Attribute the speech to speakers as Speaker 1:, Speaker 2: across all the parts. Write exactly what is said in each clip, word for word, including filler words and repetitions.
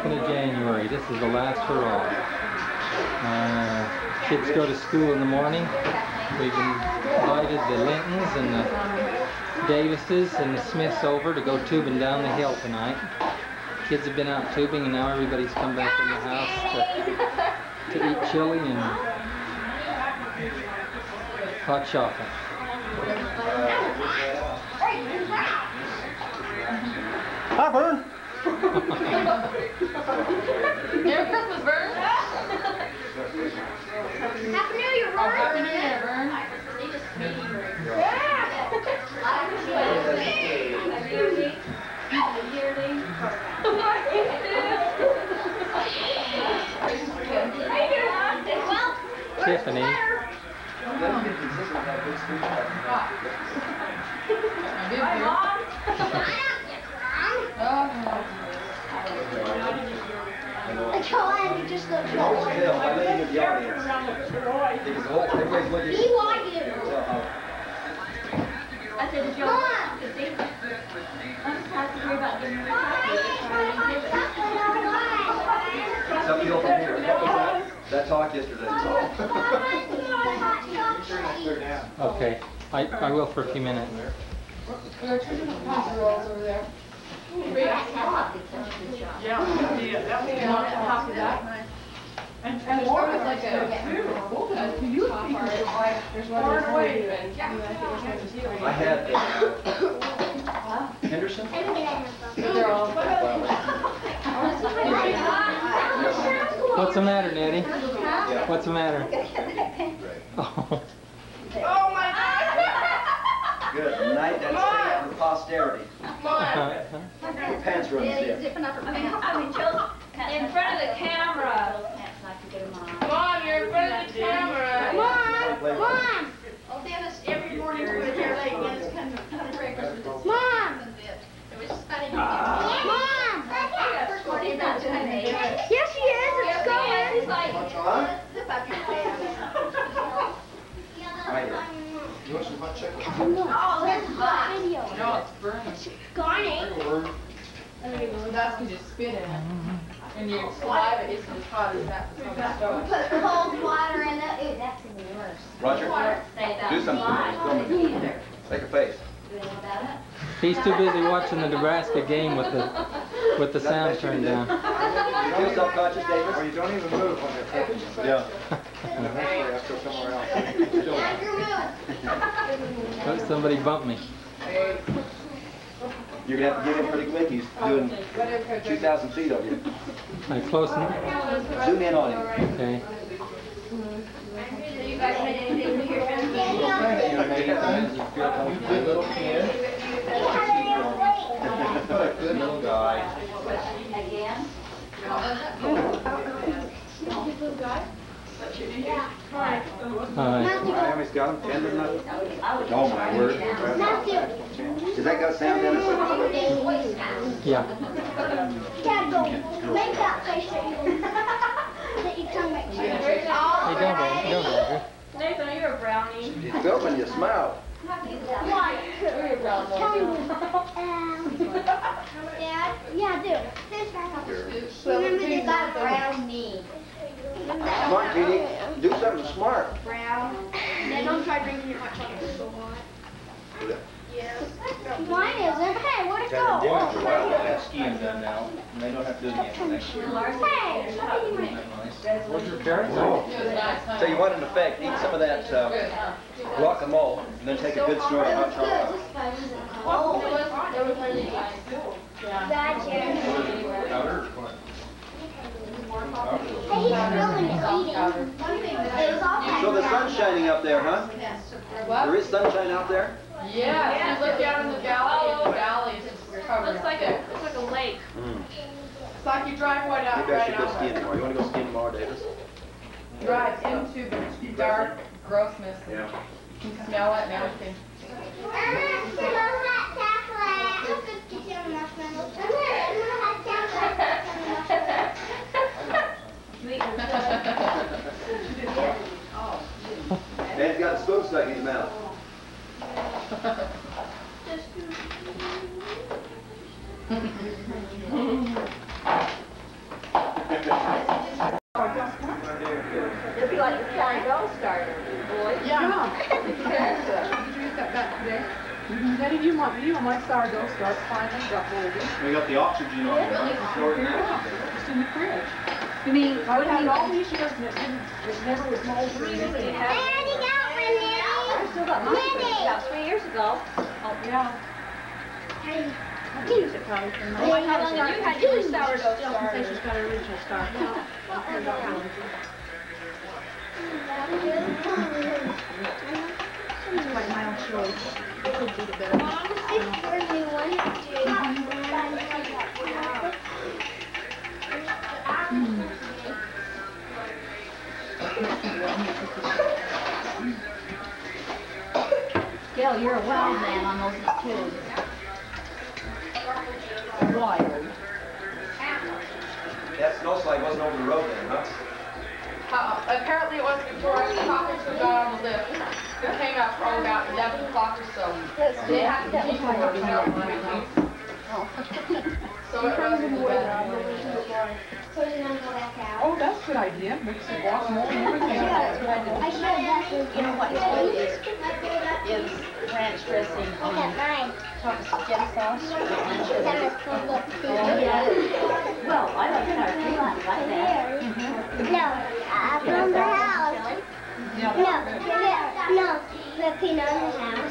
Speaker 1: second of January. This is the last hurrah. Uh, kids go to school in the morning. We've invited the Lintons and the Davises and the Smiths over to go tubing down the hill tonight. Kids have been out tubing and now everybody's come back in the house to, to eat chili and hot chocolate.
Speaker 2: Hi, Vern.
Speaker 3: Merry Christmas, Vern.
Speaker 4: Happy New Year, Vern.
Speaker 3: Oh, Happy New Year, Vern.
Speaker 1: Tiffany.
Speaker 4: I told him just look
Speaker 2: Hell, I let you in the audience. Because the whole, everybody's looking.
Speaker 4: Be like you.
Speaker 5: I said, did you all I'm just happy to hear about getting rid of
Speaker 2: Something over here. What was that? That talk yesterday.
Speaker 1: Okay, I, I will for a few minutes.
Speaker 3: We are turning the pasta rolls over there. Yeah, yeah, that was on top of that. And, and more was like a, a youth speaker, like, there's one far away, and
Speaker 2: I had uh, Henderson.
Speaker 3: they're all.
Speaker 1: What's the matter, Nettie? What's the matter? Oh.
Speaker 4: Oh my God!
Speaker 2: Good. Night, that's safe for posterity. Your pants run stiff.
Speaker 4: Zipping up her pants.
Speaker 5: In front of the camera.
Speaker 3: Mom, you're in front of the camera.
Speaker 4: Mom! Mom! Oh, Dennis, every morning when we're here late, Dennis comes to cut breakfast with his Mom! It was just funny. Mom! First morning about doing it. Yes, she is. It's going. He's like,
Speaker 2: Huh?
Speaker 4: zip up your pants.
Speaker 2: Right here. You want some hot chocolate?
Speaker 4: Oh, that's hot.
Speaker 3: No, it's burning.
Speaker 4: Garney.
Speaker 3: That's because you spit in it. And your saliva isn't as hot as that from the stove.
Speaker 4: Put cold water in it. Ooh, that's in the worst.
Speaker 2: Roger, do something. Film it. Make a face.
Speaker 1: He's too busy watching the Nebraska game with the with the sound turned down.
Speaker 2: You feel self-conscious, Davis?
Speaker 6: Or you don't even move when they're cooking.
Speaker 2: Yeah.
Speaker 6: And eventually I have to go somewhere else.
Speaker 1: But somebody bumped me.
Speaker 2: You're going to have to get in pretty quick. He's doing two thousand feet over you.
Speaker 1: Are you close enough?
Speaker 2: Zoom in on him.
Speaker 1: Okay.
Speaker 4: You guys had anything to hear from
Speaker 6: Good little kid. Good little guy.
Speaker 5: Again?
Speaker 1: Hi.
Speaker 2: I always got him tender enough. Oh my word. Does that got sound, Dennis?
Speaker 1: Yeah.
Speaker 4: Dad, go make that face that you come back to.
Speaker 1: Hey, don't go. Don't go.
Speaker 5: Nathan, you're a brownie.
Speaker 2: He's filming you. Smile.
Speaker 4: Why? Tell me. Um, Dad? Yeah, I do. Remember they got a brown knee.
Speaker 2: Come on, Petey. Do something smart.
Speaker 4: Brown. Then don't try drinking your hot chocolate. It's so hot. Yes. Mine isn't. Hey, where'd it go?
Speaker 6: That skiing done now, and they don't have to do it again next year.
Speaker 4: Hey,
Speaker 6: Where's your parents?
Speaker 2: So you want an effect, eat some of that uh, guacamole, and then take a good snort of hot chocolate.
Speaker 4: Oh, bad chair. Hey, he's filming and eating. It was all
Speaker 2: So the sun's shining up there, huh?
Speaker 3: What?
Speaker 2: There is sunshine out there?
Speaker 3: Yeah, if you look down in the valley, and the valley is just covered.
Speaker 5: Looks like a, it's like a lake.
Speaker 2: Mm.
Speaker 3: It's like you drive right out,
Speaker 2: Maybe I
Speaker 3: right
Speaker 2: should go
Speaker 3: out.
Speaker 2: skiing tomorrow. You want to go skiing tomorrow, Davis?
Speaker 3: Drive into the dark grossness.
Speaker 2: Yeah.
Speaker 3: You can smell it and everything.
Speaker 2: Dad's got a spoon stuck in his mouth.
Speaker 5: It'll be like the sourdough starter, boy.
Speaker 3: Yeah. Did you use that back today? Mm-hmm. Daddy, you want you want my sourdough start finally got moldy.
Speaker 2: We got the oxygen on it.
Speaker 3: Just in the fridge.
Speaker 5: You mean,
Speaker 3: I've had it all these years and it didn't, it never was moldy or anything.
Speaker 5: I still got mine about three years ago.
Speaker 3: Oh, yeah.
Speaker 5: I used it probably for my. How long have you had your sourdough starter?
Speaker 3: She's got her original start. Like my own choice. It could be the better.
Speaker 5: Gail, you're a wild man on those tubes. Wild.
Speaker 2: That snow slide wasn't over the road then, huh?
Speaker 7: Uh, apparently it wasn't before I was talking to got on the lift. It came out probably about eleven o'clock or so. They had to keep working out on it. So it wasn't bad.
Speaker 3: Oh, that's a good idea. Mix the guacamole and everything.
Speaker 5: Yeah, that's what I do. You know what it's good is, is ranch dressing on top of spaghetti sauce. Ranch dressing. Oh, yeah. Well, I like sour cream, I like that.
Speaker 8: No, uh, from the house. No, no, the peanut in the house.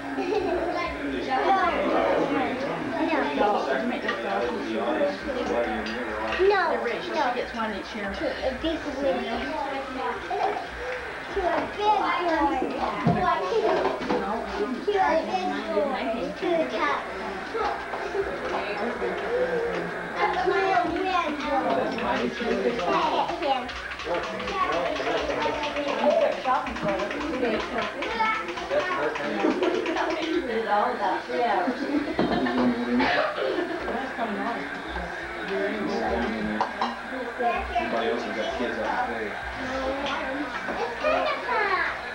Speaker 8: No, no,
Speaker 5: They're rich, so
Speaker 8: no.
Speaker 5: she gets one each year.
Speaker 8: To a big one. To a big one. To a big one. To a top.
Speaker 5: Shopping for it. It's all about three hours.
Speaker 2: Somebody else has got kids out there.
Speaker 8: It's kind of fun.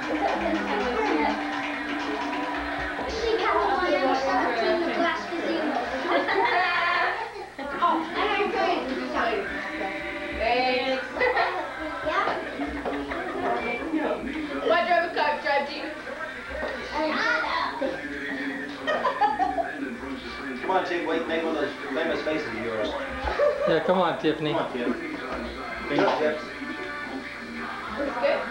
Speaker 8: She got one of those in the glass casino. Oh, and I'm going to tell you.
Speaker 7: Thanks.
Speaker 8: Yeah?
Speaker 7: What drive a car? Drive Jeep?
Speaker 2: Come on, Chick, wait, make one of those famous faces of yours.
Speaker 1: Yeah, come on, Tiffany.
Speaker 2: Come on, kid. Finger tips.
Speaker 7: It's good.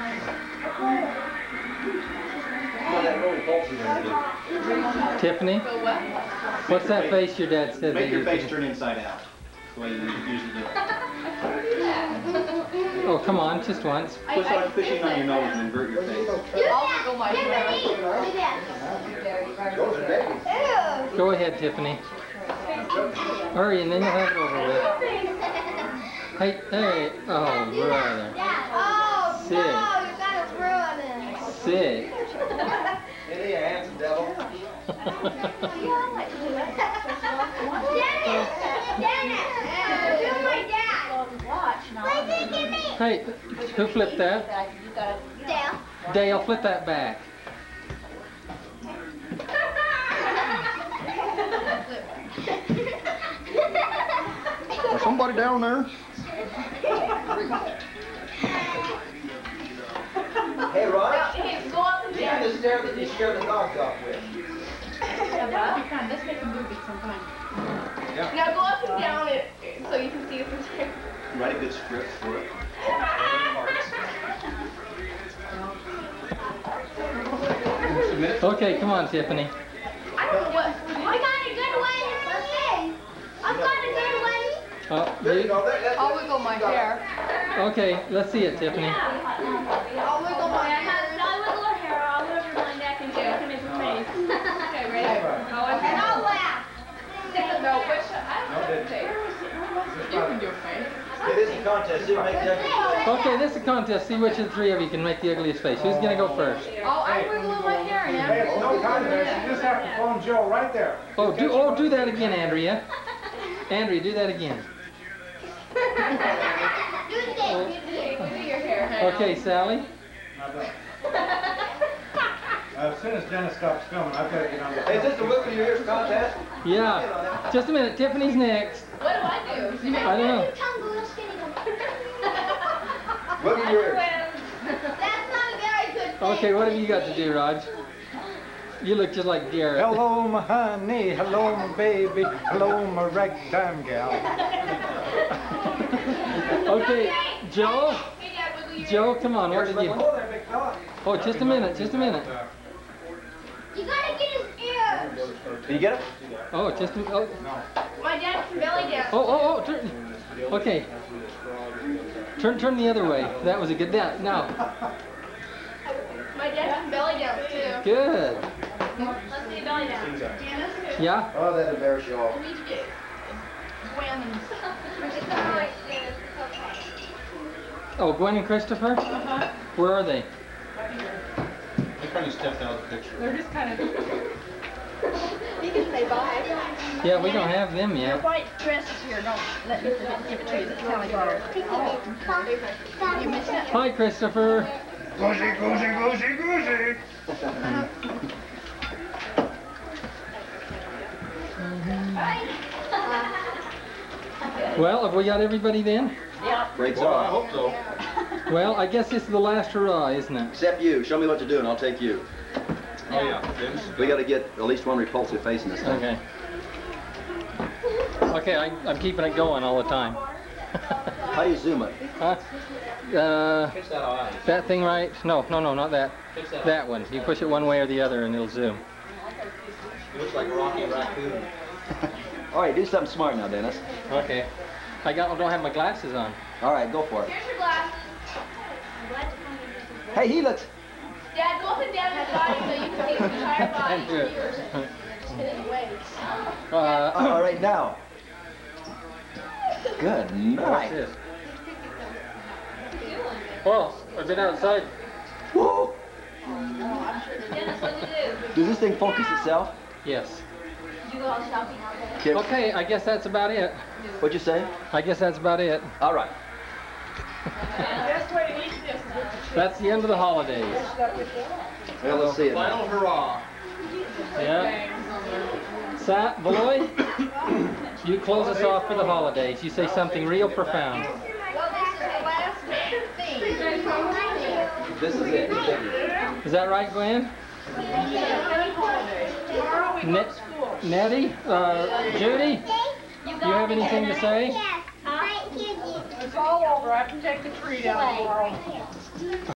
Speaker 2: Come on, that rolling pulse is gonna do.
Speaker 1: Tiffany,
Speaker 7: So what?
Speaker 1: what's that face your dad said
Speaker 2: Make
Speaker 1: they
Speaker 2: your
Speaker 1: used
Speaker 2: face
Speaker 1: to-
Speaker 2: turn inside out. The way you usually do it.
Speaker 1: Oh, come on, just once.
Speaker 2: Push on, pushing on your nose and invert your face.
Speaker 7: I'll wiggle my hair.
Speaker 1: Go ahead, Tiffany. Hurry, and then you'll have it over with. Hey, hey, oh, brother.
Speaker 8: Oh,
Speaker 1: Sick.
Speaker 8: no, you got us ruining.
Speaker 1: Sick.
Speaker 2: Hey, you handsome devil.
Speaker 8: Dennis! Dennis! Do my dad!
Speaker 5: Watch now.
Speaker 8: Please give me!
Speaker 1: Hey, who flipped that?
Speaker 5: You gotta.
Speaker 8: Dale.
Speaker 1: Dale, flip that back.
Speaker 6: Is somebody down there?
Speaker 2: Hey, Ron.
Speaker 7: Now, hey, go up and down.
Speaker 2: the stair that you scare the dogs off with.
Speaker 3: Let's make a movie sometime.
Speaker 7: Now go up and down it so you can see it from here.
Speaker 2: Write a good script for it.
Speaker 1: Okay, come on, Tiffany.
Speaker 7: I don't know what.
Speaker 8: I got a good one. I got a good one.
Speaker 1: Oh,
Speaker 2: There you
Speaker 1: you,
Speaker 2: go. That, that's
Speaker 7: I'll wiggle my hair.
Speaker 1: okay, let's see it, Tiffany.
Speaker 7: I'll wiggle my hair. Okay, ready?
Speaker 8: And I'll laugh.
Speaker 7: No, which I don't know what to say. You can do a face.
Speaker 2: It is a contest. See who makes the ugliest face.
Speaker 1: Okay, this is a contest. See which of the three of you can make the ugliest face. Who's gonna go first?
Speaker 7: Oh, I'm wiggling my hair and
Speaker 6: Hey, it's no
Speaker 7: after.
Speaker 6: contest. You just have to phone Joe right there.
Speaker 1: Oh, do oh do that again, Andrea. Andrea, do that again.
Speaker 8: Do the thing.
Speaker 7: Wiggle your hair.
Speaker 1: Okay, Sally.
Speaker 6: Not done. Uh, as soon as Dennis stops filming, I've got to get on the.
Speaker 2: Hey, is this the wiggle your ears contest?
Speaker 1: Yeah. Just a minute. Tiffany's next.
Speaker 7: What do I do? You make
Speaker 1: I don't know.
Speaker 8: Tongue go little skinny one.
Speaker 2: yours.
Speaker 4: That's not a very good thing.
Speaker 1: Okay, what have you got to do, Raj? You look just like Garrett.
Speaker 6: Hello, my honey. Hello, my baby. Hello, my ragtime gal.
Speaker 1: Okay, Joe.
Speaker 4: Hey, Dad, wiggle your
Speaker 1: Joe, come on. What did you?
Speaker 6: Hello there, big fella.
Speaker 1: Oh, just a minute. Just a minute.
Speaker 4: You gotta get his ears.
Speaker 2: Can you get it?
Speaker 1: Oh, just a oh,
Speaker 4: My dad can belly dance.
Speaker 1: oh, oh, oh. Turn. Okay. Turn, turn the other way. That was a good. Now, now.
Speaker 4: My dad can belly dance too.
Speaker 1: Good.
Speaker 4: Let's see belly dance. Janice,
Speaker 1: Yeah.
Speaker 2: Oh, that embarrass you all.
Speaker 4: we need to get Gwen's.
Speaker 1: Oh, Gwen and Christopher.
Speaker 3: Uh-huh.
Speaker 1: Where are they?
Speaker 6: They kind of stepped out of the picture.
Speaker 3: They're just kind of.
Speaker 5: You can say bye.
Speaker 1: Yeah, we don't have them
Speaker 5: Your
Speaker 1: yet.
Speaker 5: white dress is here. Don't let me forget to give it to you. The Kelly bar. You missed it?
Speaker 1: Hi, Christopher.
Speaker 6: Goosey, goosey, goosey, goosey.
Speaker 1: Well, have we got everybody then?
Speaker 5: Yeah.
Speaker 2: Breaks
Speaker 6: Well, I
Speaker 2: off.
Speaker 6: hope so.
Speaker 1: Well, I guess this is the last hurrah, isn't it?
Speaker 2: Except you. Show me what to do and I'll take you.
Speaker 6: Oh, yeah. Vince.
Speaker 2: We got to get at least one repulsive face in this thing.
Speaker 1: Okay. Okay, I, I'm keeping it going all the time.
Speaker 2: How do you zoom it?
Speaker 1: Huh? Uh,
Speaker 6: Fix that eye.
Speaker 1: that thing right? No, no, no, not that.
Speaker 6: Fix that.
Speaker 1: That one. You push it one way or the other and it'll zoom.
Speaker 6: It looks like Rocky Raccoon.
Speaker 2: All right, do something smart now, Dennis.
Speaker 1: Okay. I got. I don't have my glasses on.
Speaker 2: All right, go for it.
Speaker 4: Here's your glasses.
Speaker 2: Hey, he looks.
Speaker 4: Dad, go up and down his body so you can see his entire body.
Speaker 1: Thank you.
Speaker 4: His legs.
Speaker 1: Uh,
Speaker 2: All right, now. Good
Speaker 1: What's
Speaker 2: night.
Speaker 1: this? Well, I've been outside.
Speaker 2: Whoa.
Speaker 4: Dennis, what'd you do?
Speaker 2: Does this thing focus itself?
Speaker 1: Yes.
Speaker 4: Did you go all shopping all day?
Speaker 2: Kim,
Speaker 1: Okay, I guess that's about it.
Speaker 2: what'd you say?
Speaker 1: I guess that's about it.
Speaker 2: All right.
Speaker 3: The best way to eat this is with the
Speaker 1: That's the end of the holidays.
Speaker 2: Well, let's see it.
Speaker 6: Final hurrah.
Speaker 1: Yeah. Sat, boy, you close us off for the holidays. You say something real profound.
Speaker 4: Well, this is the last thing.
Speaker 2: This is it. This is it.
Speaker 1: Is that right, Gwen?
Speaker 3: Tomorrow we go
Speaker 1: Net
Speaker 3: to school.
Speaker 1: Nettie? Uh, Judy? Do you have anything to say?
Speaker 8: Yes. Right here,
Speaker 3: It's all over. I can take the tree down tomorrow.